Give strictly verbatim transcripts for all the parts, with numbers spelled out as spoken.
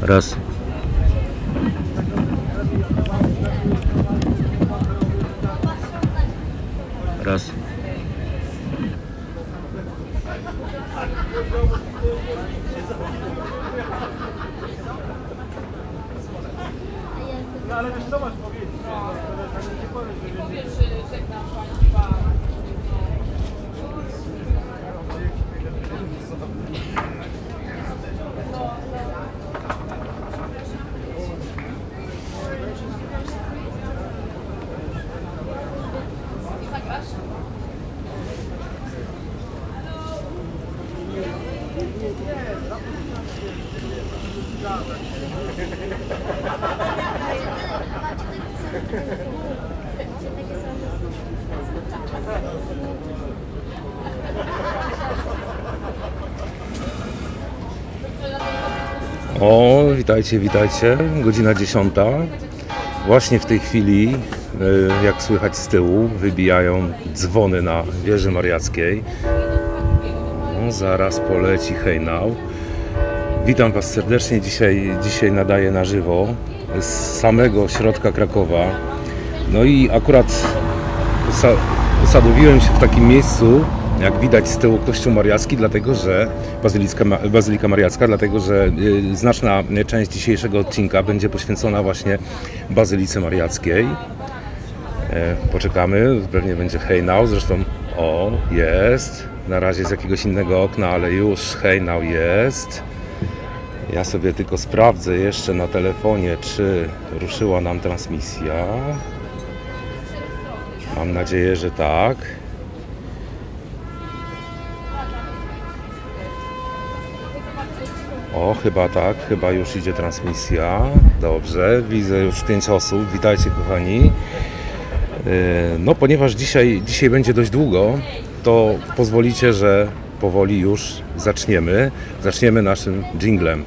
Raz. Raz. No ale wiesz co masz powiedzieć? Powiesz, żegnam Państwa. O, witajcie, witajcie. Godzina dziesiąta. Właśnie w tej chwili, jak słychać z tyłu, wybijają dzwony na wieży mariackiej. No, zaraz poleci hejnał. Witam Was serdecznie. Dzisiaj, dzisiaj nadaję na żywo z samego środka Krakowa. No i akurat usadowiłem się w takim miejscu, jak widać z tyłu, kościół mariacki, dlatego że Bazylika, Bazylika Mariacka, dlatego że znaczna część dzisiejszego odcinka będzie poświęcona właśnie Bazylice Mariackiej. Poczekamy, pewnie będzie hejnał, zresztą o, jest, na razie z jakiegoś innego okna, ale już hejnał jest. Ja sobie tylko sprawdzę jeszcze na telefonie, czy ruszyła nam transmisja. Mam nadzieję, że tak. O, chyba tak, chyba już idzie transmisja. Dobrze, widzę już pięć osób. Witajcie, kochani. No, ponieważ dzisiaj, dzisiaj będzie dość długo, to pozwolicie, że powoli już zaczniemy. Zaczniemy naszym dżinglem.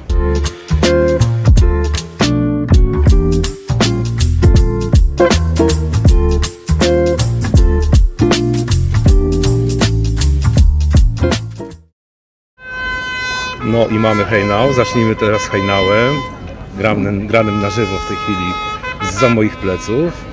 No i mamy hejnał. Zacznijmy teraz hejnałem, granym, granym na żywo w tej chwili zza moich pleców.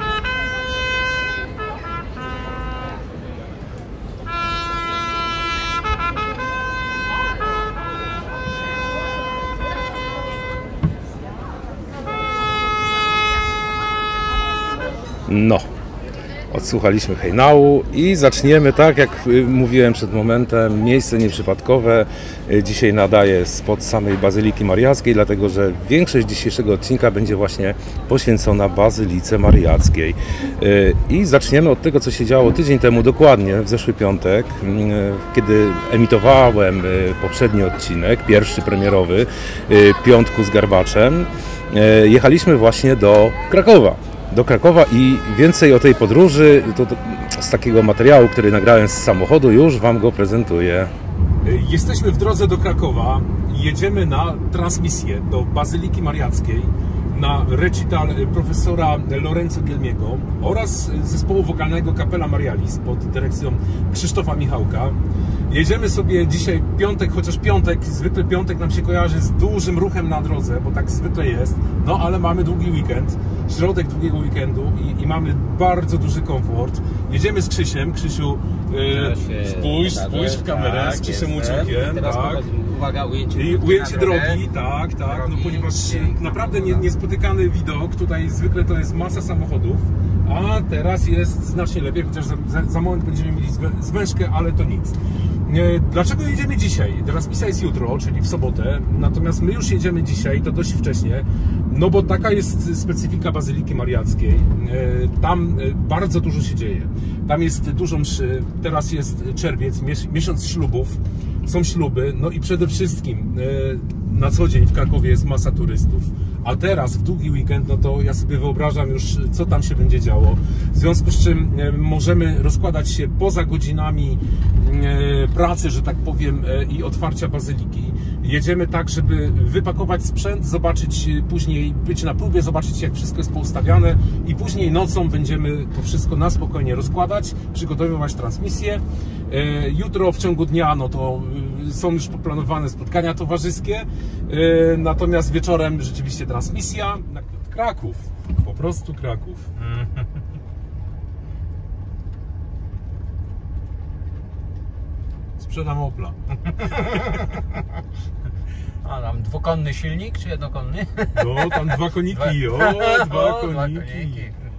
No, odsłuchaliśmy hejnału i zaczniemy tak, jak mówiłem przed momentem, miejsce nieprzypadkowe. Dzisiaj nadaję spod samej Bazyliki Mariackiej, dlatego że większość dzisiejszego odcinka będzie właśnie poświęcona Bazylice Mariackiej. I zaczniemy od tego, co się działo tydzień temu, dokładnie w zeszły piątek, kiedy emitowałem poprzedni odcinek, pierwszy premierowy, Piątku z Garbaczem. Jechaliśmy właśnie do Krakowa. do Krakowa i więcej o tej podróży to, to, z takiego materiału, który nagrałem z samochodu, już Wam go prezentuję. Jesteśmy w drodze do Krakowa, jedziemy na transmisję do Bazyliki Mariackiej, na recital profesora Lorenzo Gelmiego oraz zespołu wokalnego Capella Marialis pod dyrekcją Krzysztofa Michałka. Jedziemy sobie dzisiaj piątek, chociaż piątek, zwykle piątek nam się kojarzy z dużym ruchem na drodze, bo tak zwykle jest, no ale mamy długi weekend, środek długiego weekendu i, i mamy bardzo duży komfort. Jedziemy z Krzysiem. Krzysiu, yy, spójrz, spójrz w kamerę, tak, z Krzysiem Łucznikiem, tak. Uwaga, ujęcie, I ujęcie drogi, tak, tak, drogi, no ponieważ naprawdę nie, niespotykany widok, tutaj zwykle to jest masa samochodów, a teraz jest znacznie lepiej, chociaż za, za, za moment będziemy mieli zwężkę, ale to nic. Dlaczego jedziemy dzisiaj? Transmisja jest jutro, czyli w sobotę, natomiast my już jedziemy dzisiaj, to dość wcześnie, no bo taka jest specyfika Bazyliki Mariackiej. Tam bardzo dużo się dzieje. Tam jest dużo mszy, teraz jest czerwiec, miesiąc ślubów, są śluby, no i przede wszystkim na co dzień w Krakowie jest masa turystów. A teraz w długi weekend, no to ja sobie wyobrażam już, co tam się będzie działo. W związku z czym możemy rozkładać się poza godzinami pracy, że tak powiem, i otwarcia bazyliki. Jedziemy tak, żeby wypakować sprzęt, zobaczyć później, być na próbie, zobaczyć, jak wszystko jest poustawiane i później nocą będziemy to wszystko na spokojnie rozkładać, przygotowywać transmisję. Jutro w ciągu dnia, no to są już poplanowane spotkania towarzyskie, natomiast wieczorem rzeczywiście transmisja. Kraków, po prostu Kraków. Sprzedam Opla. A tam dwukonny silnik czy jednokonny? No, tam dwa koniki, o, dwa o, koniki. Dwa koniki.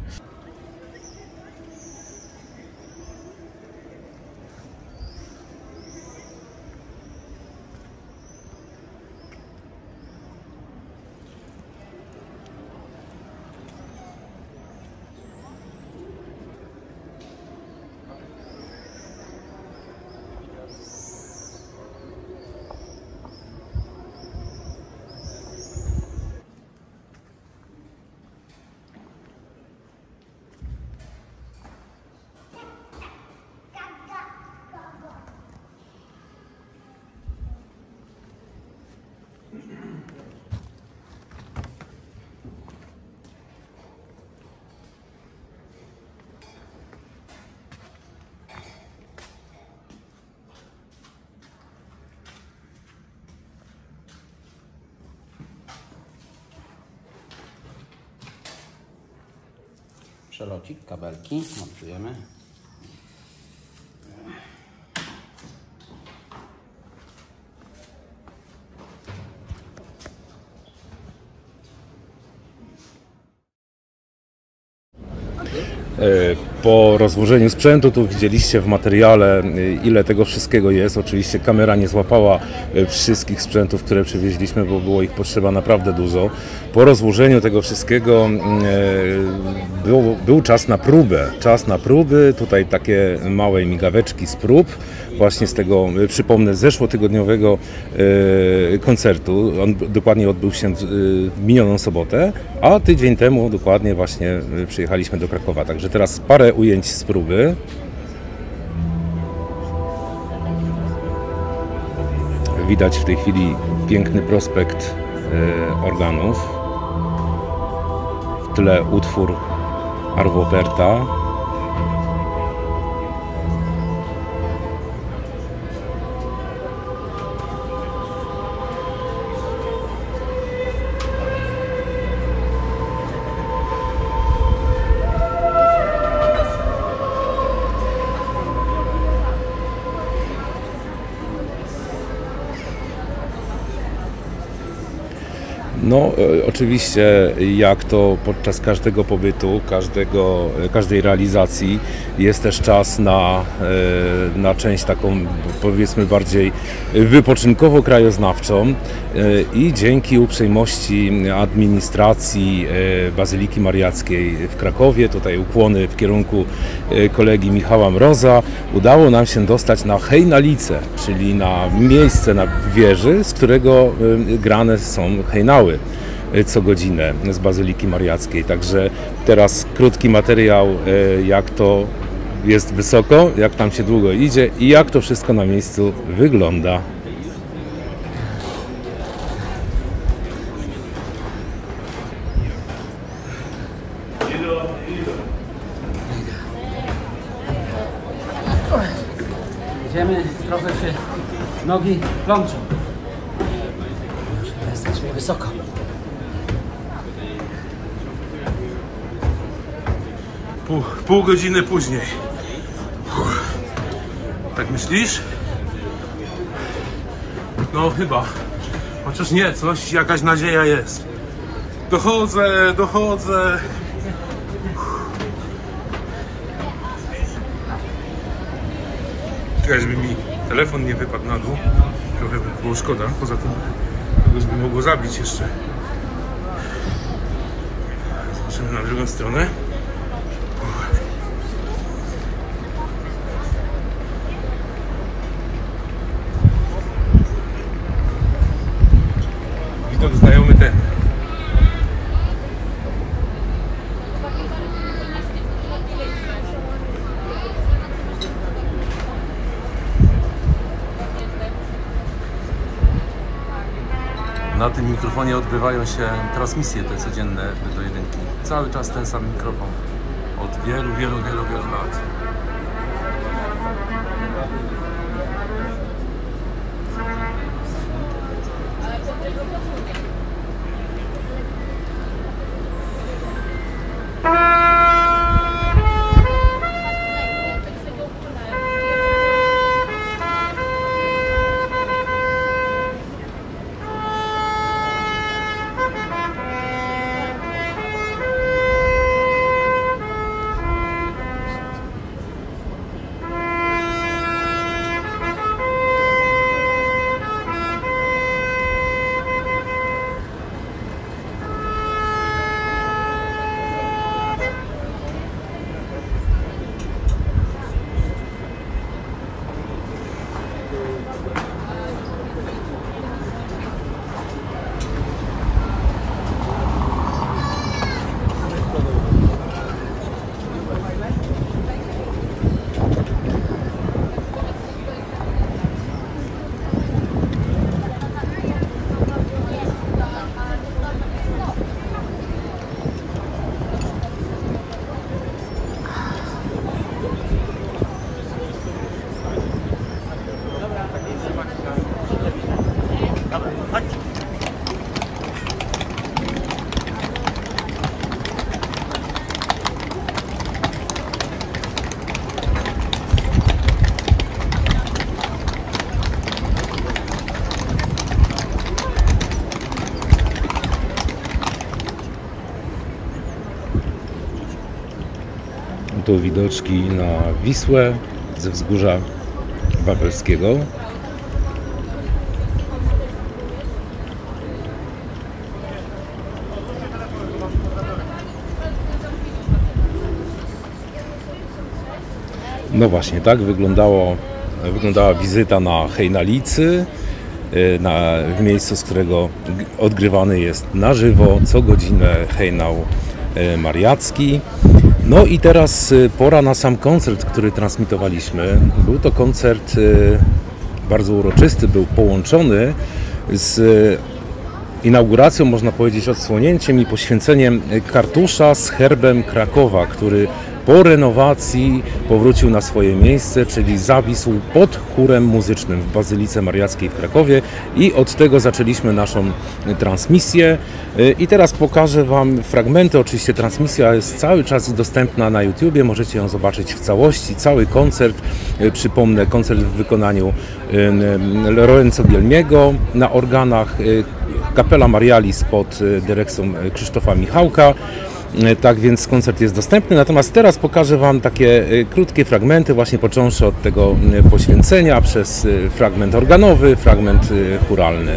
Przelocik, kabelki montujemy. Po rozłożeniu sprzętu, tu widzieliście w materiale, ile tego wszystkiego jest. Oczywiście kamera nie złapała wszystkich sprzętów, które przywieźliśmy, bo było ich potrzeba naprawdę dużo. Po rozłożeniu tego wszystkiego był, był czas na próbę. Czas na próby, tutaj takie małe migaweczki z prób. Właśnie z tego, przypomnę, zeszłotygodniowego koncertu. On dokładnie odbył się w minioną sobotę, a tydzień temu dokładnie właśnie przyjechaliśmy do Krakowa. Także teraz parę ujęć z próby. Widać w tej chwili piękny prospekt organów. W tle utwór Arvo Pärta. No, oczywiście, jak to podczas każdego pobytu, każdego, każdej realizacji jest też czas na, na część taką, powiedzmy, bardziej wypoczynkowo-krajoznawczą i dzięki uprzejmości administracji Bazyliki Mariackiej w Krakowie, tutaj ukłony w kierunku kolegi Michała Mroza, udało nam się dostać na hejnalicę, czyli na miejsce na wieży, z którego grane są hejnały co godzinę z Bazyliki Mariackiej. Także teraz krótki materiał, jak to jest wysoko, jak tam się długo idzie i jak to wszystko na miejscu wygląda. Idziemy, trochę się nogi plączą. Jesteśmy wysoko. Pół, pół godziny później. Uff. Tak myślisz? No chyba. Chociaż nie, coś, jakaś nadzieja jest. Dochodzę, dochodzę. Czekaj, żeby mi telefon nie wypadł na dół. Trochę by było szkoda. Poza tym kogoś by mogło zabić jeszcze. Zobaczymy na drugą stronę. Widok znajomy ten. Na tym mikrofonie odbywają się transmisje te codzienne do jedynki. Cały czas ten sam mikrofon. Od wielu, wielu, wielu, wielu lat. Tu widoczki na Wisłę ze wzgórza Wawelskiego. No właśnie, tak wyglądało, wyglądała wizyta na Hejnalicy, na, w miejscu, z którego odgrywany jest na żywo co godzinę hejnał mariacki. No i teraz pora na sam koncert, który transmitowaliśmy. Był to koncert bardzo uroczysty, był połączony z inauguracją, można powiedzieć, odsłonięciem i poświęceniem kartusza z herbem Krakowa, który po renowacji powrócił na swoje miejsce, czyli zawisł pod chórem muzycznym w Bazylice Mariackiej w Krakowie i od tego zaczęliśmy naszą transmisję. I teraz pokażę Wam fragmenty. Oczywiście transmisja jest cały czas dostępna na YouTubie, możecie ją zobaczyć w całości, cały koncert. Przypomnę, koncert w wykonaniu Lorenzo Bielmiego na organach, Kapela Marialis pod dyrekcją Krzysztofa Michałka. Tak więc koncert jest dostępny, natomiast teraz pokażę Wam takie krótkie fragmenty, właśnie począwszy od tego poświęcenia, przez fragment organowy, fragment chóralny.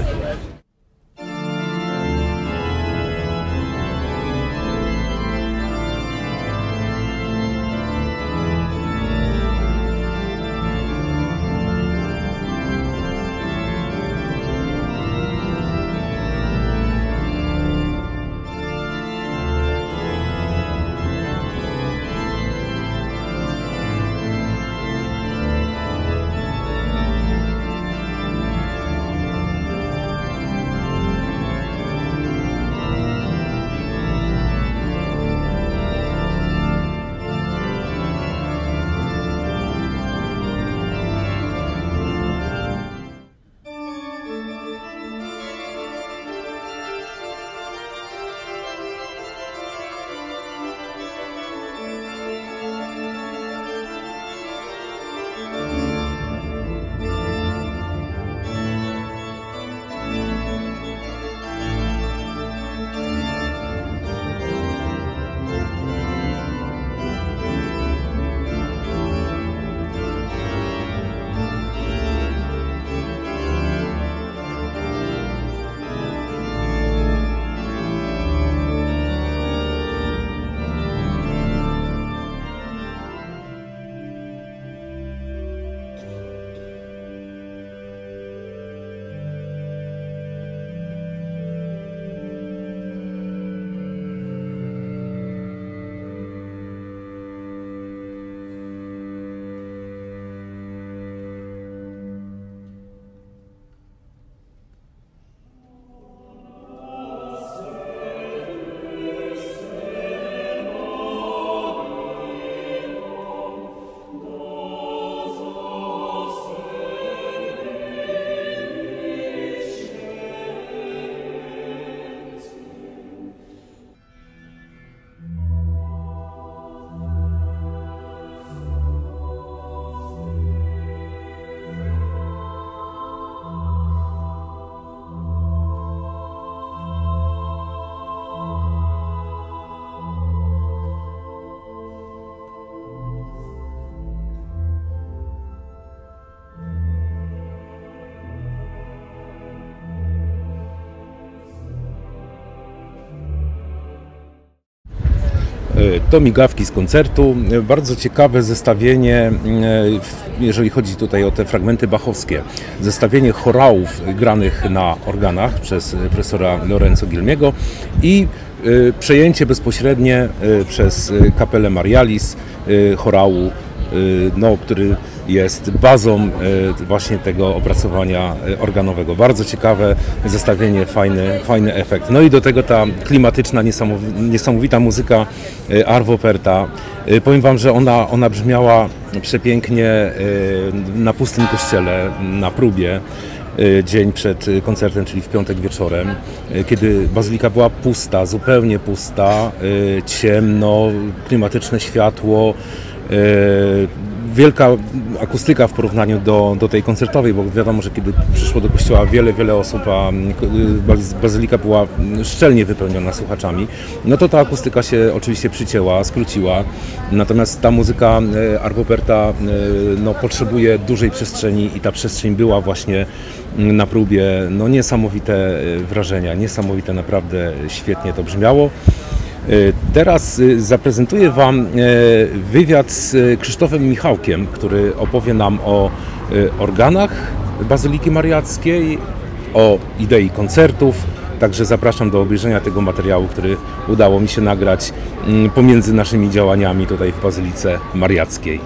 To migawki z koncertu. Bardzo ciekawe zestawienie jeżeli chodzi tutaj o te fragmenty bachowskie, zestawienie chorałów granych na organach przez profesora Lorenzo Guilmiego i przejęcie bezpośrednie przez kapelę Marialis chorału, no, który jest bazą właśnie tego opracowania organowego. Bardzo ciekawe zestawienie, fajny, fajny efekt. No i do tego ta klimatyczna, niesamowita muzyka Arvo Perta. Powiem Wam, że ona, ona brzmiała przepięknie na pustym kościele, na próbie, dzień przed koncertem, czyli w piątek wieczorem, kiedy bazylika była pusta, zupełnie pusta, ciemno, klimatyczne światło, wielka akustyka w porównaniu do, do tej koncertowej, bo wiadomo, że kiedy przyszło do kościoła wiele, wiele osób, a bazylika była szczelnie wypełniona słuchaczami, no to ta akustyka się oczywiście przycięła, skróciła. Natomiast ta muzyka Arvo Perta no, potrzebuje dużej przestrzeni i ta przestrzeń była właśnie na próbie. No, niesamowite wrażenia, niesamowite, naprawdę świetnie to brzmiało. Teraz zaprezentuję Wam wywiad z Krzysztofem Michałkiem, który opowie nam o organach Bazyliki Mariackiej, o idei koncertów. Także zapraszam do obejrzenia tego materiału, który udało mi się nagrać pomiędzy naszymi działaniami tutaj w Bazylice Mariackiej.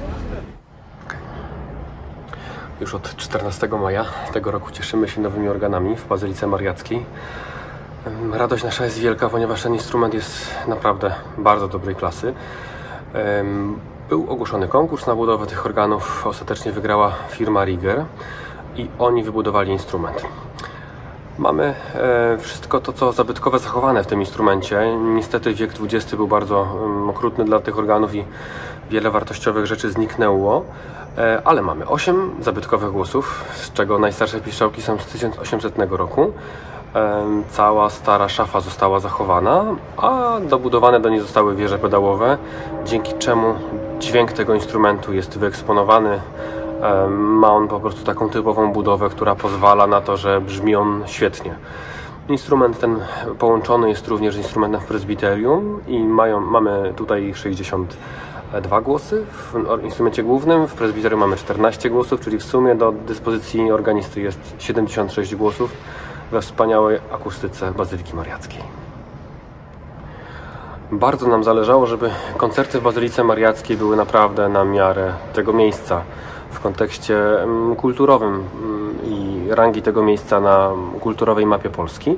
Już od czternastego maja tego roku cieszymy się nowymi organami w Bazylice Mariackiej. Radość nasza jest wielka, ponieważ ten instrument jest naprawdę bardzo dobrej klasy. Był ogłoszony konkurs na budowę tych organów, ostatecznie wygrała firma Rieger i oni wybudowali instrument. Mamy wszystko to, co zabytkowe, zachowane w tym instrumencie. Niestety wiek dwudziesty był bardzo okrutny dla tych organów i wiele wartościowych rzeczy zniknęło. Ale mamy osiem zabytkowych głosów, z czego najstarsze piszczałki są z tysiąc osiemsetnego roku. Cała stara szafa została zachowana, a dobudowane do niej zostały wieże pedałowe, dzięki czemu dźwięk tego instrumentu jest wyeksponowany. Ma on po prostu taką typową budowę, która pozwala na to, że brzmi on świetnie. Instrument ten połączony jest również z instrumentem w prezbiterium i mają, mamy tutaj sześćdziesiąt dwa głosy w instrumencie głównym, w prezbiterium mamy czternaście głosów, czyli w sumie do dyspozycji organisty jest siedemdziesiąt sześć głosów we wspaniałej akustyce Bazyliki Mariackiej. Bardzo nam zależało, żeby koncerty w Bazylice Mariackiej były naprawdę na miarę tego miejsca w kontekście kulturowym i rangi tego miejsca na kulturowej mapie Polski.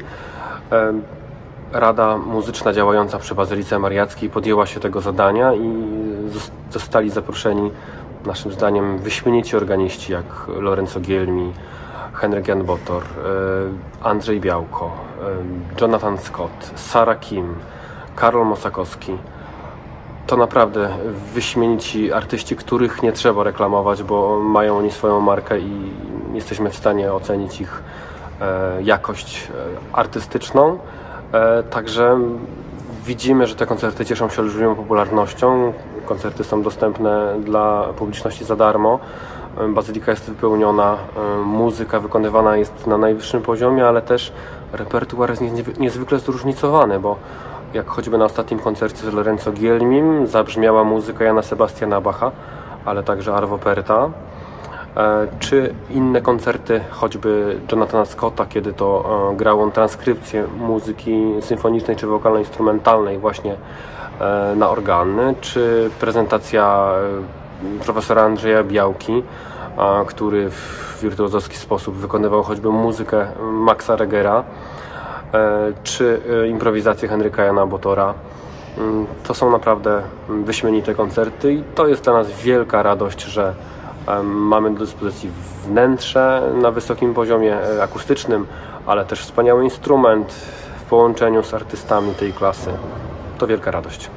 Rada muzyczna działająca przy Bazylice Mariackiej podjęła się tego zadania i zostali zaproszeni, naszym zdaniem, wyśmienici organiści jak Lorenzo Guilmi, Henryk Jan Botor, Andrzej Białko, Jonathan Scott, Sarah Kim, Karol Mosakowski. To naprawdę wyśmienici artyści, których nie trzeba reklamować, bo mają oni swoją markę i jesteśmy w stanie ocenić ich jakość artystyczną. Także widzimy, że te koncerty cieszą się olbrzymią popularnością. Koncerty są dostępne dla publiczności za darmo. Bazylika jest wypełniona, muzyka wykonywana jest na najwyższym poziomie, ale też repertuar jest niezwykle zróżnicowany, bo jak choćby na ostatnim koncercie z Lorenzo Guilmim zabrzmiała muzyka Jana Sebastiana Bacha, ale także Arvo Perta, czy inne koncerty choćby Jonathana Scotta, kiedy to grał on transkrypcję muzyki symfonicznej czy wokalno-instrumentalnej właśnie na organy, czy prezentacja profesora Andrzeja Białki, który w wirtuozowski sposób wykonywał choćby muzykę Maxa Regera, czy improwizację Henryka Jana Botora. To są naprawdę wyśmienite koncerty i to jest dla nas wielka radość, że mamy do dyspozycji wnętrze na wysokim poziomie akustycznym, ale też wspaniały instrument w połączeniu z artystami tej klasy. To wielka radość.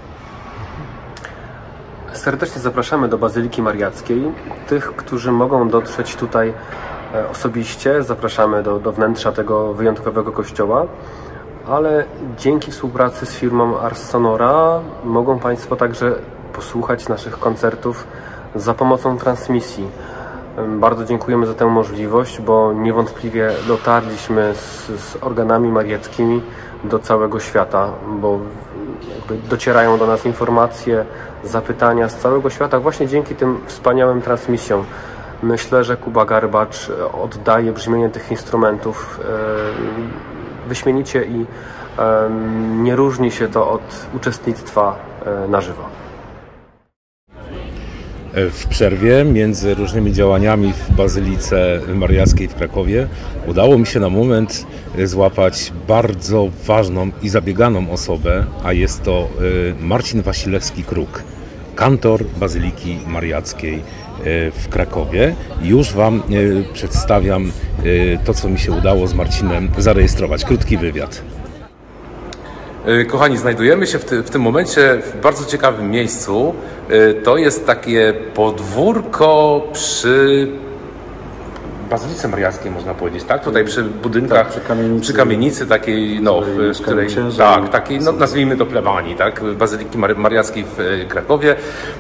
Serdecznie zapraszamy do Bazyliki Mariackiej. Tych, którzy mogą dotrzeć tutaj osobiście, zapraszamy do, do wnętrza tego wyjątkowego kościoła, ale dzięki współpracy z firmą Ars Sonora mogą Państwo także posłuchać naszych koncertów za pomocą transmisji. Bardzo dziękujemy za tę możliwość, bo niewątpliwie dotarliśmy z, z organami mariackimi do całego świata, bo jakby docierają do nas informacje, zapytania z całego świata właśnie dzięki tym wspaniałym transmisjom. Myślę, że Kuba Garbacz oddaje brzmienie tych instrumentów wyśmienicie i nie różni się to od uczestnictwa na żywo. W przerwie między różnymi działaniami w Bazylice Mariackiej w Krakowie udało mi się na moment złapać bardzo ważną i zabieganą osobę, a jest to Marcin Wasilewski-Kruk, kantor Bazyliki Mariackiej w Krakowie. Już Wam przedstawiam to, co mi się udało z Marcinem zarejestrować. Krótki wywiad. Kochani, znajdujemy się w, ty, w tym momencie w bardzo ciekawym miejscu. To jest takie podwórko przy Bazylice Mariackiej, można powiedzieć, tak? Tutaj przy budynkach, tak, przy, kamienicy, przy kamienicy takiej, no, w której, tak, takiej, no, nazwijmy to plebanii, tak? Bazyliki Mariackiej w Krakowie.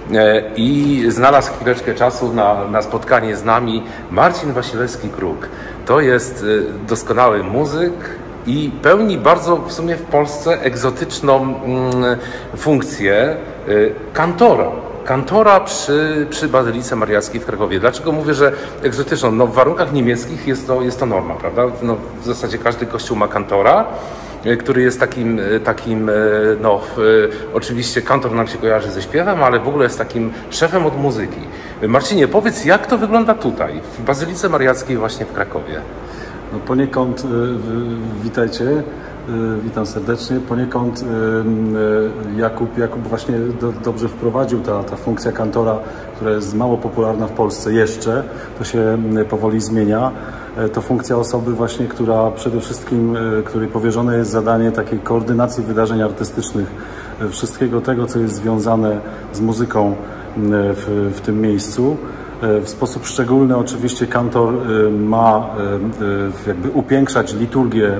I znalazł chwileczkę czasu na, na spotkanie z nami Marcin Wasilewski-Kruk. To jest doskonały muzyk i pełni bardzo w sumie w Polsce egzotyczną mm, funkcję y, kantora. Kantora przy, przy Bazylice Mariackiej w Krakowie. Dlaczego mówię, że egzotyczną? No, w warunkach niemieckich jest to, jest to norma, prawda? No, w zasadzie każdy kościół ma kantora, y, który jest takim, takim y, no, y, oczywiście kantor nam się kojarzy ze śpiewem, ale w ogóle jest takim szefem od muzyki. Marcinie, powiedz, jak to wygląda tutaj, w Bazylice Mariackiej właśnie w Krakowie? No poniekąd, witajcie, witam serdecznie, poniekąd Jakub, Jakub właśnie do, dobrze wprowadził ta, ta funkcja kantora, która jest mało popularna w Polsce jeszcze, to się powoli zmienia. To funkcja osoby właśnie, która przede wszystkim, której powierzone jest zadanie takiej koordynacji wydarzeń artystycznych, wszystkiego tego, co jest związane z muzyką w, w tym miejscu. W sposób szczególny oczywiście kantor ma jakby upiększać liturgię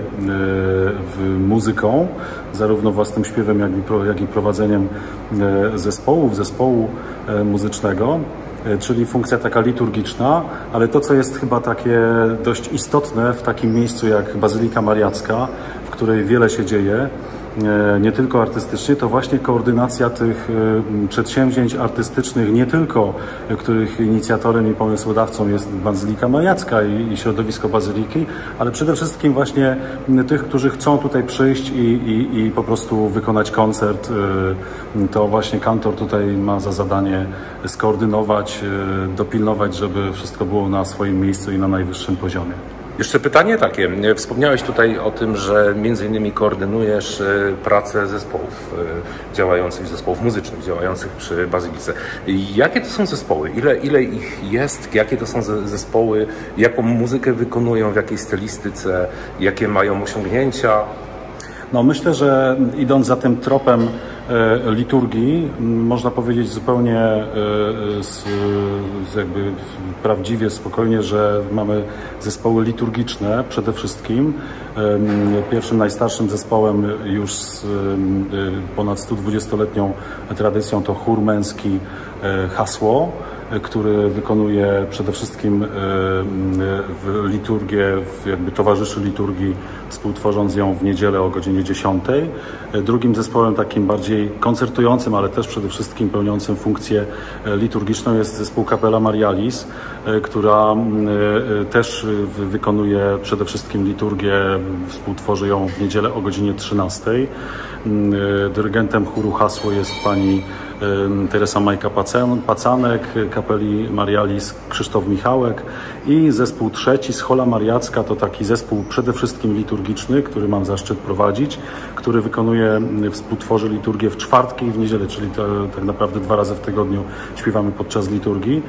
muzyką, zarówno własnym śpiewem, jak i, jak i prowadzeniem zespołów, zespołu muzycznego, czyli funkcja taka liturgiczna, ale to, co jest chyba takie dość istotne w takim miejscu jak Bazylika Mariacka, w której wiele się dzieje, nie tylko artystycznie, to właśnie koordynacja tych przedsięwzięć artystycznych, nie tylko których inicjatorem i pomysłodawcą jest Bazylika Mariacka i, i środowisko Bazyliki, ale przede wszystkim właśnie tych, którzy chcą tutaj przyjść i, i, i po prostu wykonać koncert. To właśnie kantor tutaj ma za zadanie skoordynować, dopilnować, żeby wszystko było na swoim miejscu i na najwyższym poziomie. Jeszcze pytanie takie. Wspomniałeś tutaj o tym, że między innymi koordynujesz pracę zespołów działających, zespołów muzycznych działających przy Bazylice. Jakie to są zespoły? Ile, ile ich jest? Jakie to są zespoły? Jaką muzykę wykonują? W jakiej stylistyce? Jakie mają osiągnięcia? No myślę, że idąc za tym tropem e, liturgii, można powiedzieć zupełnie e, z, z jakby prawdziwie, spokojnie, że mamy zespoły liturgiczne przede wszystkim. E, pierwszym najstarszym zespołem już z e, ponad sto dwudziestoletnią tradycją to chór męski e, Hasło, który wykonuje przede wszystkim w liturgię, jakby towarzyszy liturgii, współtworząc ją w niedzielę o godzinie dziesiątej. Drugim zespołem takim bardziej koncertującym, ale też przede wszystkim pełniącym funkcję liturgiczną jest zespół Capella Marialis, która też wykonuje przede wszystkim liturgię, współtworzy ją w niedzielę o godzinie trzynastej. Dyrygentem chóru Hasło jest pani Teresa Majka-Pacanek, Kapeli Marialis Krzysztof Michałek i zespół trzeci, Schola Mariacka, to taki zespół przede wszystkim liturgiczny, który mam zaszczyt prowadzić, który wykonuje, współtworzy liturgię w czwartki i w niedzielę, czyli to, tak naprawdę dwa razy w tygodniu śpiewamy podczas liturgii.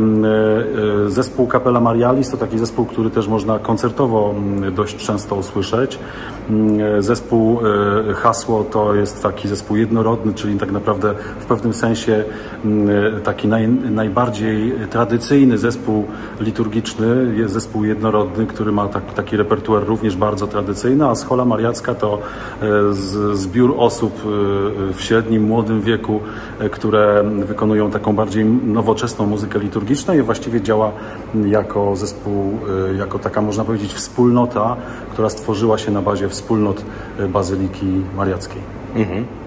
Zespół Capella Marialis to taki zespół, który też można koncertowo dość często usłyszeć. Zespół Hasło to jest taki zespół jednorodny, czyli tak naprawdę w pewnym sensie taki naj, najbardziej tradycyjny zespół liturgiczny, jest zespół jednorodny, który ma tak, taki repertuar również bardzo tradycyjny, a Schola Mariacka to z, zbiór osób w średnim, młodym wieku, które wykonują taką bardziej nowoczesną muzykę liturgiczną i właściwie działa jako zespół, jako taka, można powiedzieć, wspólnota, która stworzyła się na bazie wspólnot Bazyliki Mariackiej. Mhm.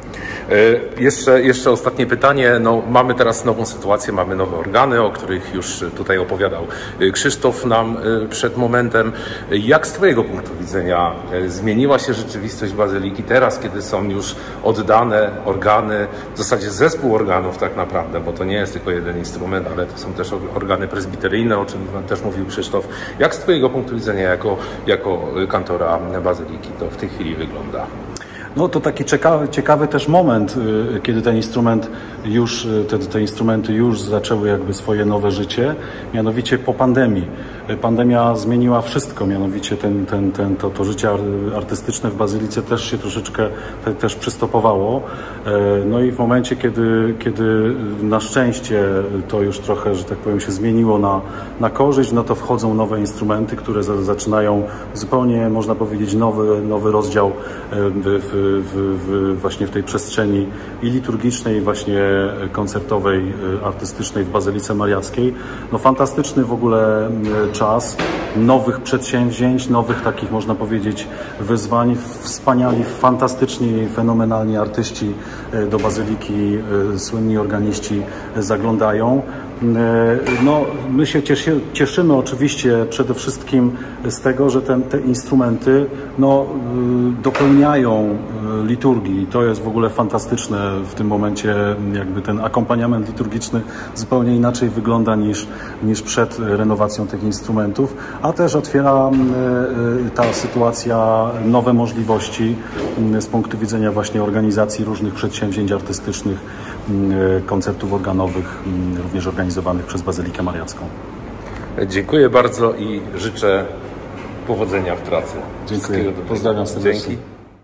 Jeszcze, jeszcze ostatnie pytanie. No, mamy teraz nową sytuację, mamy nowe organy, o których już tutaj opowiadał Krzysztof nam przed momentem. Jak z Twojego punktu widzenia zmieniła się rzeczywistość Bazyliki teraz, kiedy są już oddane organy, w zasadzie zespół organów tak naprawdę, bo to nie jest tylko jeden instrument, ale to są też organy prezbiteryjne, o czym też mówił Krzysztof. Jak z Twojego punktu widzenia jako, jako kantora Bazyliki to w tej chwili wygląda? No to taki ciekawy, ciekawy też moment, kiedy ten instrument już, te, te instrumenty już zaczęły jakby swoje nowe życie, mianowicie po pandemii. Pandemia zmieniła wszystko, mianowicie ten, ten, ten, to, to życie artystyczne w Bazylice też się troszeczkę te, też przystopowało. No i w momencie, kiedy, kiedy na szczęście to już trochę, że tak powiem, się zmieniło na, na korzyść, no to wchodzą nowe instrumenty, które za, zaczynają zupełnie, można powiedzieć, nowy, nowy rozdział w, w, w, właśnie w tej przestrzeni i liturgicznej, i właśnie koncertowej, artystycznej w Bazylice Mariackiej. No fantastyczny w ogóle czas nowych przedsięwzięć, nowych takich, można powiedzieć, wyzwań. Wspaniali, fantastyczni, fenomenalni artyści do Bazyliki, słynni organiści zaglądają. No, my się cieszy, cieszymy oczywiście przede wszystkim z tego, że ten, te instrumenty no, dopełniają liturgii. To jest w ogóle fantastyczne w tym momencie, jakby ten akompaniament liturgiczny zupełnie inaczej wygląda niż, niż przed renowacją tych instrumentów, a też otwiera ta sytuacja nowe możliwości z punktu widzenia właśnie organizacji różnych przedsięwzięć artystycznych, koncertów organowych, również organizowanych przez Bazylikę Mariacką. Dziękuję bardzo i życzę powodzenia w pracy. Dziękuję. Pozdrawiam serdecznie. Dzięki.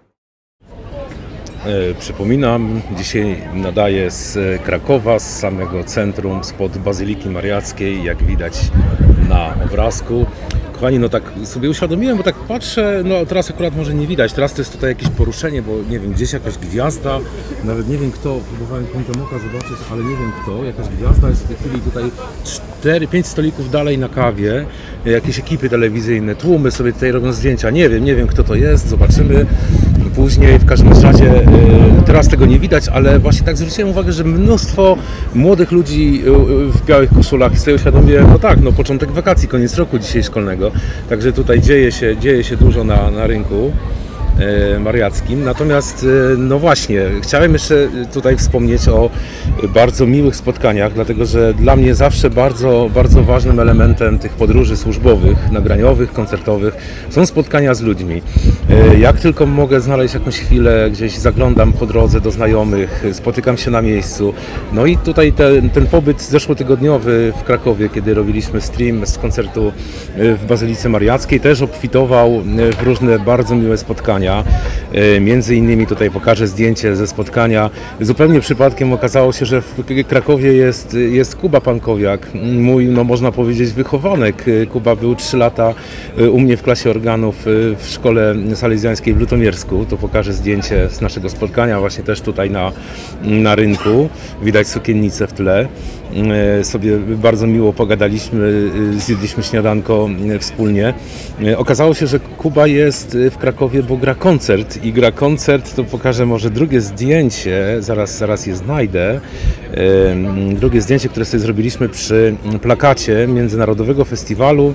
Przypominam, dzisiaj nadaję z Krakowa, z samego centrum, spod Bazyliki Mariackiej, jak widać na obrazku. Kochani, no tak sobie uświadomiłem, bo tak patrzę, no teraz akurat może nie widać, teraz to jest tutaj jakieś poruszenie, bo nie wiem, gdzieś jakaś gwiazda, nawet nie wiem kto, próbowałem kątem oka zobaczyć, ale nie wiem kto, jakaś gwiazda jest w tej chwili tutaj cztery pięć stolików dalej na kawie, jakieś ekipy telewizyjne, tłumy sobie tutaj robią zdjęcia, nie wiem, nie wiem kto to jest, zobaczymy później. W każdym razie teraz tego nie widać, ale właśnie tak zwróciłem uwagę, że mnóstwo młodych ludzi w białych koszulach i sobie uświadomiłem, no tak, no początek wakacji, koniec roku dzisiaj szkolnego, także tutaj dzieje się, dzieje się dużo na, na rynku mariackim. Natomiast no właśnie, chciałem jeszcze tutaj wspomnieć o bardzo miłych spotkaniach, dlatego że dla mnie zawsze bardzo, bardzo ważnym elementem tych podróży służbowych, nagraniowych, koncertowych są spotkania z ludźmi. Jak tylko mogę znaleźć jakąś chwilę, gdzieś zaglądam po drodze do znajomych, spotykam się na miejscu. No i tutaj ten, ten pobyt zeszłotygodniowy w Krakowie, kiedy robiliśmy stream z koncertu w Bazylice Mariackiej, też obfitował w różne bardzo miłe spotkania. Między innymi tutaj pokażę zdjęcie ze spotkania. Zupełnie przypadkiem okazało się, że w Krakowie jest, jest Kuba Pankowiak, mój, no można powiedzieć, wychowanek. Kuba był trzy lata u mnie w klasie organów w szkole salezjańskiej w Lutomiersku. To pokażę zdjęcie z naszego spotkania, właśnie też tutaj na, na rynku. Widać sukiennicę w tle. Sobie bardzo miło pogadaliśmy, zjedliśmy śniadanko wspólnie. Okazało się, że Kuba jest w Krakowie, bo gra koncert i gra koncert, to pokażę może drugie zdjęcie, zaraz, zaraz je znajdę. Drugie zdjęcie, które sobie zrobiliśmy przy plakacie Międzynarodowego Festiwalu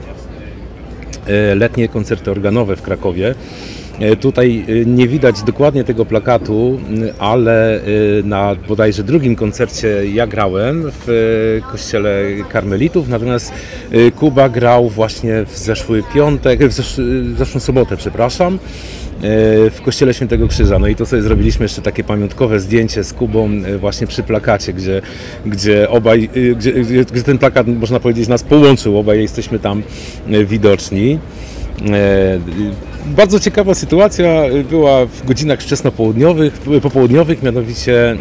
Letnie Koncerty Organowe w Krakowie. Tutaj nie widać dokładnie tego plakatu, ale na bodajże drugim koncercie ja grałem w kościele karmelitów, natomiast Kuba grał właśnie w zeszły piątek, w, zesz w zeszłą sobotę, przepraszam, w kościele Świętego Krzyża. No i to sobie zrobiliśmy jeszcze takie pamiątkowe zdjęcie z Kubą właśnie przy plakacie, gdzie, gdzie obaj, gdzie, gdzie ten plakat, można powiedzieć, nas połączył, obaj jesteśmy tam widoczni. Bardzo ciekawa sytuacja była w godzinach wczesnopołudniowych, popołudniowych, mianowicie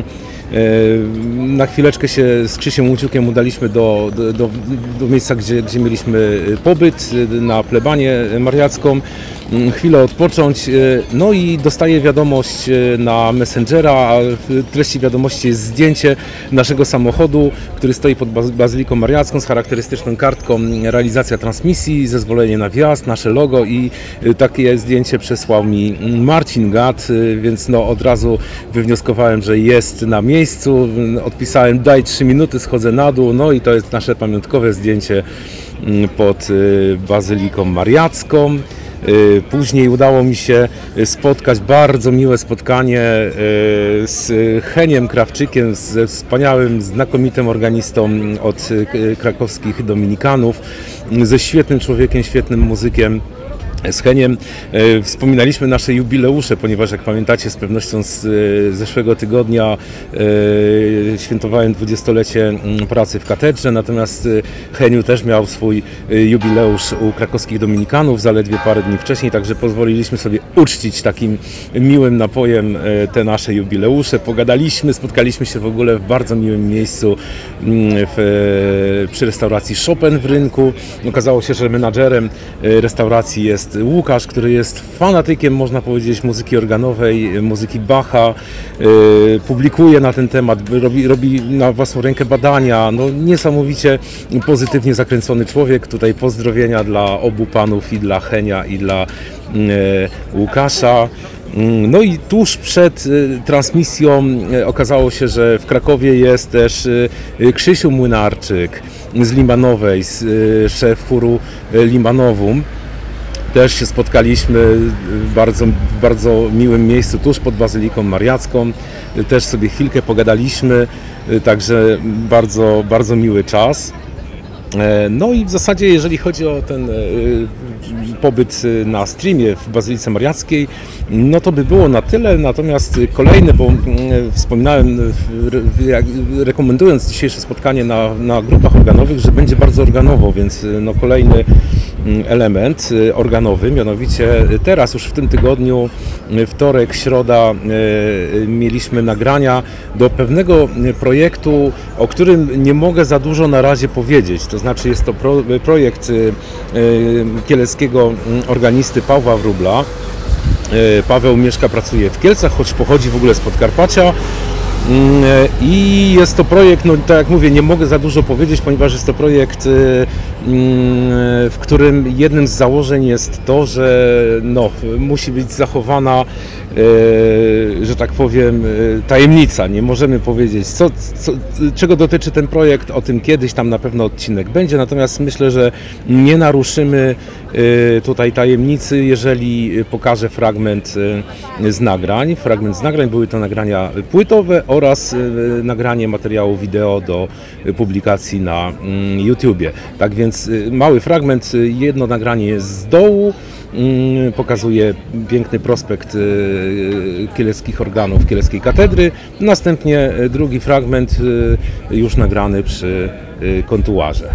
na chwileczkę się z Krzysiem Łuciukiem udaliśmy do, do, do miejsca, gdzie, gdzie mieliśmy pobyt na plebanię mariacką. chwilę odpocząć. No i dostaję wiadomość na Messengera, a w treści wiadomości jest zdjęcie naszego samochodu, który stoi pod Bazyliką Mariacką z charakterystyczną kartką realizacja transmisji, zezwolenie na wjazd, nasze logo i takie zdjęcie przesłał mi Marcin Gad, więc no od razu wywnioskowałem, że jest na miejscu. Odpisałem: daj trzy minuty, schodzę na dół. No i to jest nasze pamiątkowe zdjęcie pod Bazyliką Mariacką. Później udało mi się spotkać, bardzo miłe spotkanie z Heniem Krawczykiem, ze wspaniałym, znakomitym organistą od krakowskich Dominikanów, ze świetnym człowiekiem, świetnym muzykiem. Z Heniem wspominaliśmy nasze jubileusze, ponieważ jak pamiętacie z pewnością z zeszłego tygodnia świętowałem dwudziestolecie pracy w katedrze, natomiast Heniu też miał swój jubileusz u krakowskich Dominikanów zaledwie parę dni wcześniej, także pozwoliliśmy sobie uczcić takim miłym napojem te nasze jubileusze. Pogadaliśmy, spotkaliśmy się w ogóle w bardzo miłym miejscu w, przy restauracji Chopin w Rynku. Okazało się, że menadżerem restauracji jest Łukasz, który jest fanatykiem, można powiedzieć, muzyki organowej, muzyki Bacha, publikuje na ten temat, robi, robi na własną rękę badania, no niesamowicie pozytywnie zakręcony człowiek. Tutaj pozdrowienia dla obu panów, i dla Henia, i dla Łukasza. No i tuż przed transmisją okazało się, że w Krakowie jest też Krzysiu Młynarczyk z Limanowej, szef chóru Limanowum. Też się spotkaliśmy w bardzo, w bardzo miłym miejscu, tuż pod Bazyliką Mariacką. Też sobie chwilkę pogadaliśmy, także bardzo, bardzo miły czas. No i w zasadzie, jeżeli chodzi o ten pobyt na streamie w Bazylice Mariackiej, no to by było na tyle. Natomiast kolejne, bo wspominałem, rekomendując dzisiejsze spotkanie na, na grupach organowych, że będzie bardzo organowo, więc no kolejny element organowy, mianowicie teraz już w tym tygodniu, wtorek, środa, mieliśmy nagrania do pewnego projektu, o którym nie mogę za dużo na razie powiedzieć. To znaczy jest to pro, projekt kieleckiego organisty Pawła Wróbla. Paweł mieszka, pracuje w Kielcach, choć pochodzi w ogóle z Podkarpacia. I jest to projekt, no tak jak mówię, nie mogę za dużo powiedzieć, ponieważ jest to projekt, w którym jednym z założeń jest to, że no, musi być zachowana, że tak powiem, tajemnica. Nie możemy powiedzieć, co, co, czego dotyczy ten projekt, o tym kiedyś tam na pewno odcinek będzie, natomiast myślę, że nie naruszymy tutaj tajemnicy, jeżeli pokażę fragment z nagrań. Fragment z nagrań, były to nagrania płytowe oraz nagranie materiału wideo do publikacji na YouTubie. Tak więc mały fragment, jedno nagranie jest z dołu, pokazuje piękny prospekt kieleckich organów, kieleckiej katedry. Następnie drugi fragment już nagrany przy kontuarze.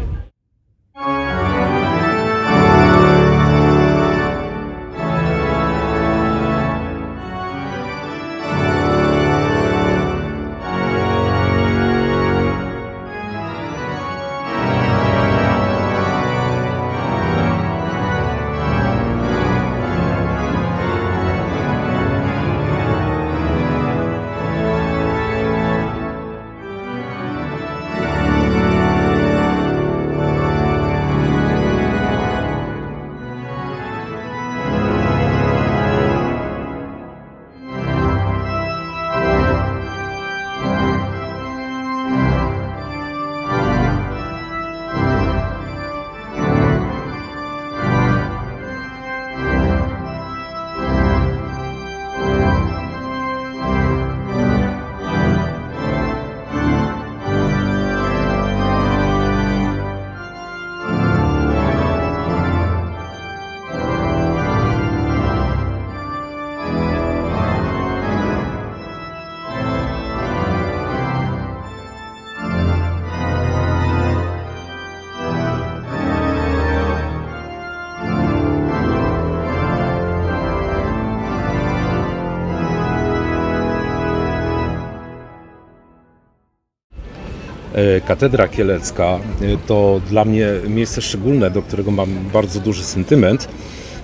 Katedra Kielecka to dla mnie miejsce szczególne, do którego mam bardzo duży sentyment.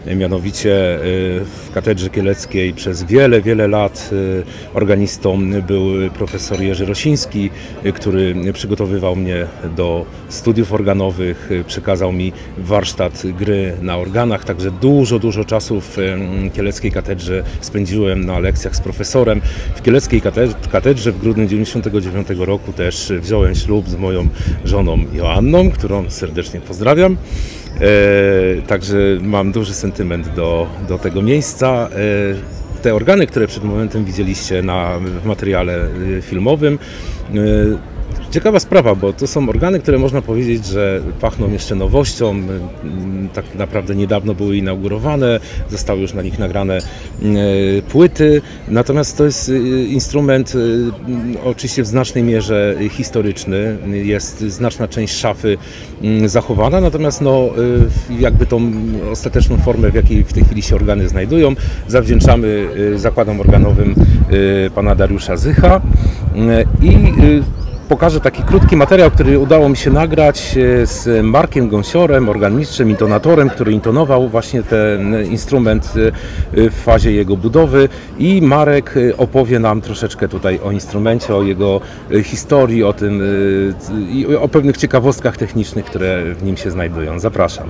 mianowicie w Katedrze Kieleckiej przez wiele, wiele lat organistą był profesor Jerzy Rosiński, który przygotowywał mnie do studiów organowych, przekazał mi warsztat gry na organach, także dużo, dużo czasu w Kieleckiej Katedrze spędziłem na lekcjach z profesorem. W Kieleckiej Katedrze w grudniu dziewięćdziesiątego dziewiątego roku też wziąłem ślub z moją żoną Joanną, którą serdecznie pozdrawiam. E, także mam duży sentyment do, do tego miejsca. E, te organy, które przed momentem widzieliście na, w materiale filmowym, e, ciekawa sprawa, bo to są organy, które można powiedzieć, że pachną jeszcze nowością. Tak naprawdę niedawno były inaugurowane, zostały już na nich nagrane płyty. Natomiast to jest instrument oczywiście w znacznej mierze historyczny. Jest znaczna część szafy zachowana, natomiast no, jakby tą ostateczną formę, w jakiej w tej chwili się organy znajdują, zawdzięczamy zakładom organowym pana Dariusza Zycha. I pokażę taki krótki materiał, który udało mi się nagrać z Markiem Gąsiorem, organmistrzem, intonatorem, który intonował właśnie ten instrument w fazie jego budowy, i Marek opowie nam troszeczkę tutaj o instrumencie, o jego historii, o tym i o pewnych ciekawostkach technicznych, które w nim się znajdują. Zapraszam.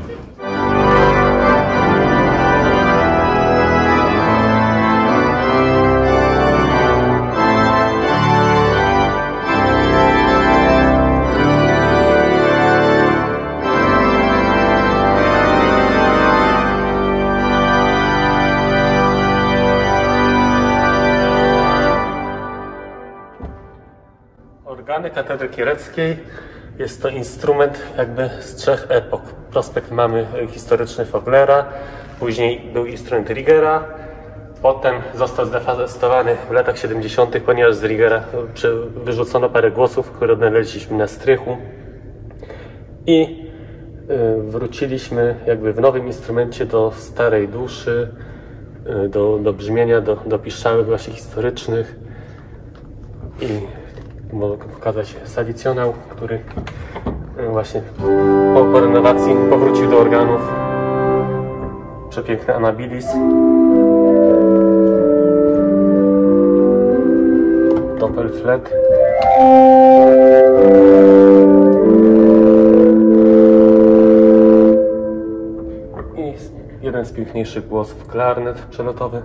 Organy Katedry Kieleckiej jest to instrument jakby z trzech epok. Prospekt mamy historyczny Foglera, później był instrument Rigera, potem został zdefastowany w latach siedemdziesiątych, ponieważ z Rigera wyrzucono parę głosów, które odnaleźliśmy na strychu, i wróciliśmy jakby w nowym instrumencie do starej duszy, do, do brzmienia, do, do piszczałek właśnie historycznych. I mogę pokazać salicjonał, który właśnie po, po renowacji powrócił do organów. Przepiękny Amabilis. Doppelflet. I jeden z piękniejszych głosów, klarnet przelotowy.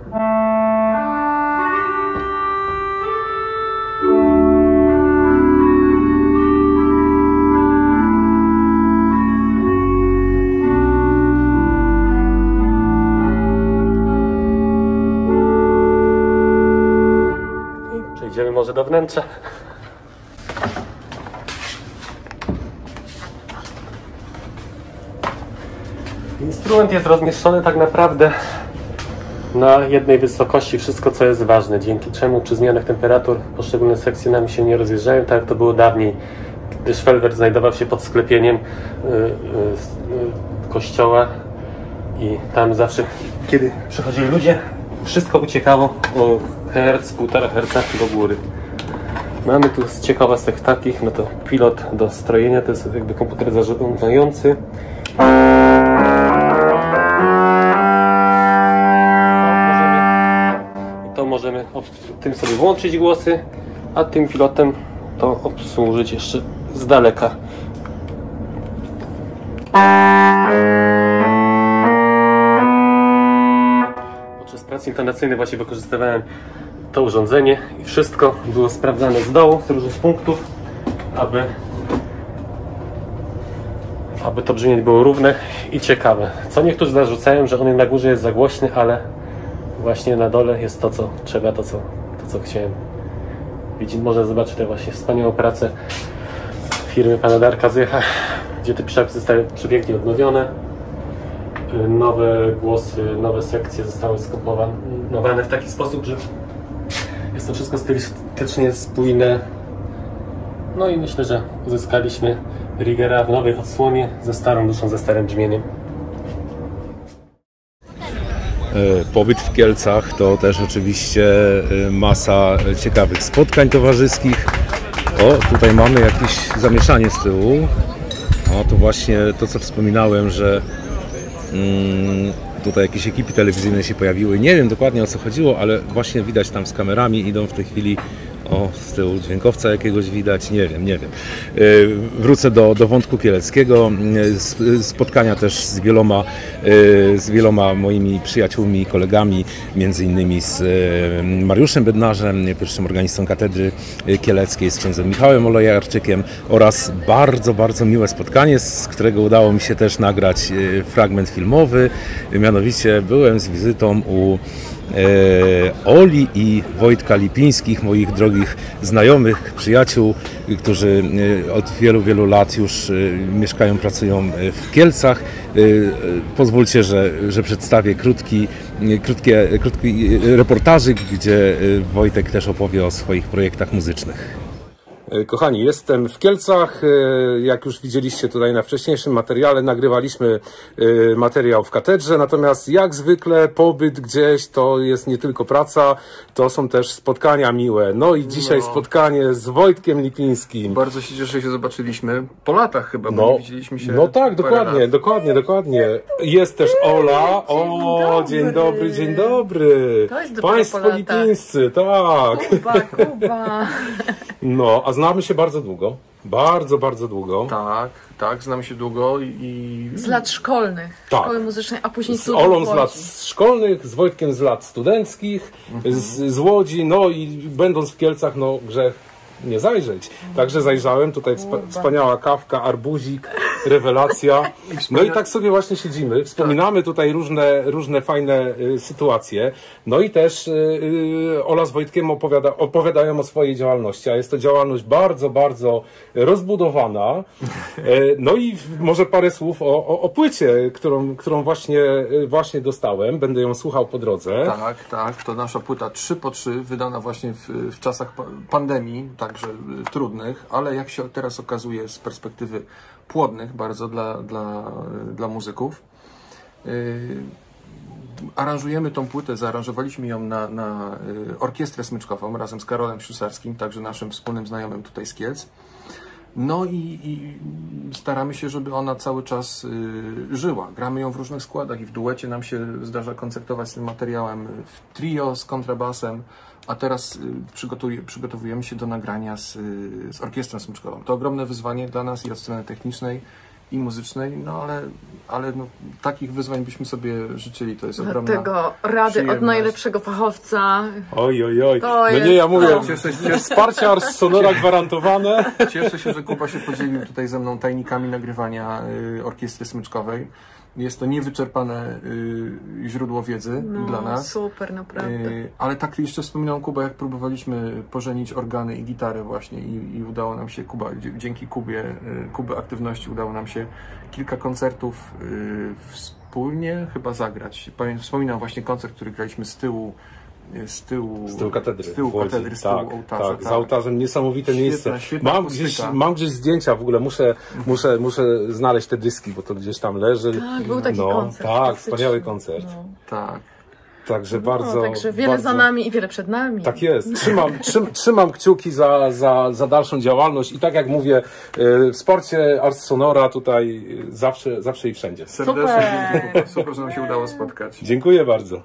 Przejdziemy może do wnętrza. Instrument jest rozmieszczony tak naprawdę na jednej wysokości, wszystko co jest ważne, dzięki czemu przy zmianach temperatur poszczególne sekcje nam się nie rozjeżdżają, tak jak to było dawniej, gdy Szwelbert znajdował się pod sklepieniem yy, yy, yy, kościoła i tam zawsze, kiedy przychodzili ludzie, wszystko uciekało o herc, półtora herca do góry. Mamy tu z ciekawostek takich, no to pilot do strojenia, to jest jakby komputer zarządzający. I to możemy tym sobie włączyć głosy, a tym pilotem to obsłużyć jeszcze z daleka. Podczas pracy intonacyjnej właśnie wykorzystywałem to urządzenie i wszystko było sprawdzane z dołu, z różnych punktów, aby, aby to brzmienie było równe i ciekawe. Co niektórzy zarzucają, że on na górze jest za głośny, ale właśnie na dole jest to, co trzeba, to, co, to, co chciałem. Widzimy, można zobaczyć tę właśnie wspaniałą pracę firmy pana Darka Zycha, gdzie te piszczałki zostały przepięknie odnowione. Nowe głosy, nowe sekcje zostały skomponowane w taki sposób, że jest to wszystko stylistycznie spójne. No i myślę, że uzyskaliśmy Rigera w nowej odsłonie ze starą duszą, ze starym brzmieniem. Pobyt w Kielcach to też oczywiście masa ciekawych spotkań towarzyskich. O, tutaj mamy jakieś zamieszanie z tyłu. O, to właśnie to, co wspominałem, że mm, tutaj jakieś ekipy telewizyjne się pojawiły. Nie wiem dokładnie o co chodziło, ale właśnie widać tam z kamerami, idą w tej chwili. O, z tyłu dźwiękowca jakiegoś widać, nie wiem, nie wiem. Wrócę do, do wątku kieleckiego, spotkania też z wieloma, z wieloma moimi przyjaciółmi, kolegami, między innymi z Mariuszem Bednarzem, pierwszym organistą katedry kieleckiej, z księdzem Michałem Olejarczykiem oraz bardzo, bardzo miłe spotkanie, z którego udało mi się też nagrać fragment filmowy. Mianowicie byłem z wizytą u Oli i Wojtka Lipińskich, moich drogich znajomych, przyjaciół, którzy od wielu, wielu lat już mieszkają, pracują w Kielcach. Pozwólcie, że, że przedstawię krótki, krótkie, krótki reportażyk, gdzie Wojtek też opowie o swoich projektach muzycznych. Kochani, jestem w Kielcach. Jak już widzieliście tutaj na wcześniejszym materiale, nagrywaliśmy materiał w katedrze, natomiast jak zwykle pobyt gdzieś to jest nie tylko praca, to są też spotkania miłe. No i dzisiaj no. spotkanie z Wojtkiem Lipińskim. Bardzo się cieszę, że się zobaczyliśmy po latach chyba, bo no, nie widzieliśmy się. No tak, dokładnie, lat. dokładnie, dokładnie. Jest też Ola. O, dzień dobry, dzień dobry. To jest Państwo lipińscy, tak. Kuba, Kuba. No, a znamy się bardzo długo. Bardzo, bardzo długo. Tak, tak, znamy się długo i... Z lat szkolnych, tak. Szkoły muzycznej, a później z Olą z lat szkolnych, z Wojtkiem z lat studenckich, mhm. z, z Łodzi, no i będąc w Kielcach, no grzech nie zajrzeć. Także zajrzałem, tutaj wspaniała kawka, arbuzik, rewelacja. No i tak sobie właśnie siedzimy, wspominamy tutaj różne, różne fajne y, sytuacje. No i też y, y, Ola z Wojtkiem opowiada, opowiadają o swojej działalności, a jest to działalność bardzo, bardzo rozbudowana. Y, no i może parę słów o, o, o płycie, którą, którą właśnie, y, właśnie dostałem. Będę ją słuchał po drodze. Tak, tak. To nasza płyta trzy po trzy, wydana właśnie w, w czasach pandemii, także y, trudnych, ale jak się teraz okazuje z perspektywy płodnych bardzo dla, dla, dla muzyków. Yy, aranżujemy tą płytę, zaaranżowaliśmy ją na, na orkiestrę smyczkową razem z Karolem Ślusarskim, także naszym wspólnym znajomym tutaj z Kielc. No i, i staramy się, żeby ona cały czas y, żyła. Gramy ją w różnych składach i w duecie nam się zdarza koncertować z tym materiałem, w trio z kontrabasem, a teraz y, przygotuje, przygotowujemy się do nagrania z, y, z orkiestrą smyczkową. To ogromne wyzwanie dla nas i od strony technicznej i muzycznej, no ale, ale no, takich wyzwań byśmy sobie życzyli, to jest ogromna Dlatego rady od najlepszego fachowca. Oj, oj, oj. To no jest nie, ja mówię, to. cieszę się, wsparcie Ars Sonora gwarantowane. Cieszę się, że Kuba się podzielił tutaj ze mną tajnikami nagrywania y, orkiestry smyczkowej. Jest to niewyczerpane y, źródło wiedzy no, dla nas. Super, naprawdę. Y, ale tak jeszcze wspominał Kuba, jak próbowaliśmy pożenić organy i gitary właśnie i, i udało nam się, Kuba, dzięki Kubie, y, Kuby aktywności udało nam się kilka koncertów y, wspólnie chyba zagrać. Pamiętam, wspominam właśnie koncert, który graliśmy z tyłu z tyłu, z tyłu katedry, z tyłu, katedry, z tyłu tak, ołtarza. Tak, tak. Z ołtarzem niesamowite świetna, miejsce. Świetna mam, gdzieś, mam gdzieś zdjęcia, w ogóle muszę, muszę, muszę znaleźć te dyski, bo to gdzieś tam leży. Tak, był taki no, koncert. Tak, wspaniały koncert. No. Tak. Także no, bardzo. Także wiele bardzo, za nami i wiele przed nami. Tak jest. Trzymam, trzym, trzymam kciuki za, za, za dalszą działalność i tak jak mówię, w sporcie Ars Sonora tutaj zawsze, zawsze i wszędzie. Serdecznie dziękuję. Super, że nam się udało spotkać. Dziękuję bardzo.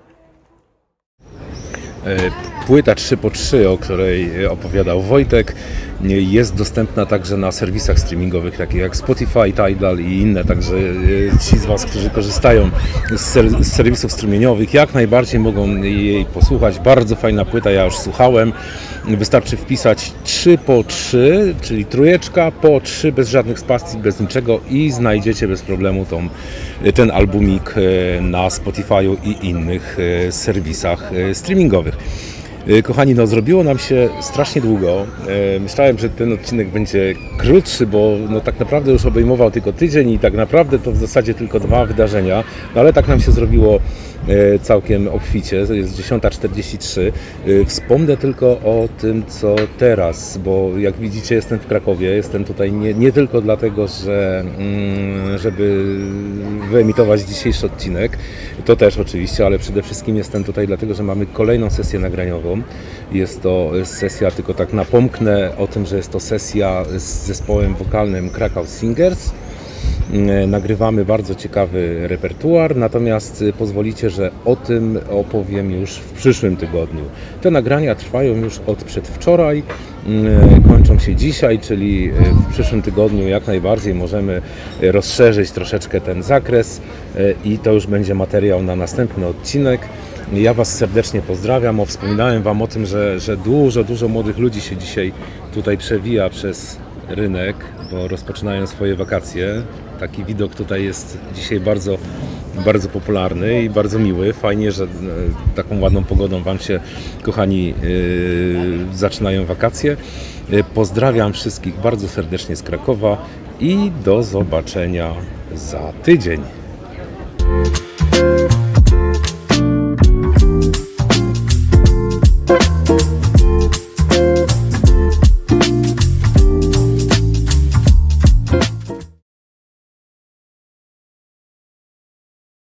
Płyta trzy po trzy, o której opowiadał Wojtek, jest dostępna także na serwisach streamingowych takich jak Spotify, Tidal i inne, także ci z Was, którzy korzystają z, ser z serwisów strumieniowych, jak najbardziej mogą jej posłuchać. Bardzo fajna płyta, ja już słuchałem. Wystarczy wpisać trzy po trzy, czyli trójeczka po trzy, bez żadnych spacji, bez niczego i znajdziecie bez problemu tą, ten albumik na Spotify'u i innych serwisach streamingowych. Kochani, no zrobiło nam się strasznie długo. Myślałem, że ten odcinek będzie krótszy, bo no tak naprawdę już obejmował tylko tydzień i tak naprawdę to w zasadzie tylko dwa wydarzenia, no ale tak nam się zrobiło całkiem obficie, jest dziesiąta czterdzieści trzy. Wspomnę tylko o tym, co teraz, bo jak widzicie jestem w Krakowie, jestem tutaj nie, nie tylko dlatego, że żeby wyemitować dzisiejszy odcinek, to też oczywiście, ale przede wszystkim jestem tutaj dlatego, że mamy kolejną sesję nagraniową. Jest to sesja, tylko tak napomknę o tym, że jest to sesja z zespołem wokalnym Krakow Singers. nagrywamy bardzo ciekawy repertuar, natomiast pozwolicie, że o tym opowiem już w przyszłym tygodniu. Te nagrania trwają już od przedwczoraj, kończą się dzisiaj, czyli w przyszłym tygodniu jak najbardziej możemy rozszerzyć troszeczkę ten zakres i to już będzie materiał na następny odcinek. Ja Was serdecznie pozdrawiam. O, wspominałem Wam o tym, że, że dużo, dużo młodych ludzi się dzisiaj tutaj przewija przez rynek, bo rozpoczynają swoje wakacje. Taki widok tutaj jest dzisiaj bardzo, bardzo popularny i bardzo miły. Fajnie, że taką ładną pogodą Wam się, kochani, yy, zaczynają wakacje. Pozdrawiam wszystkich bardzo serdecznie z Krakowa i do zobaczenia za tydzień.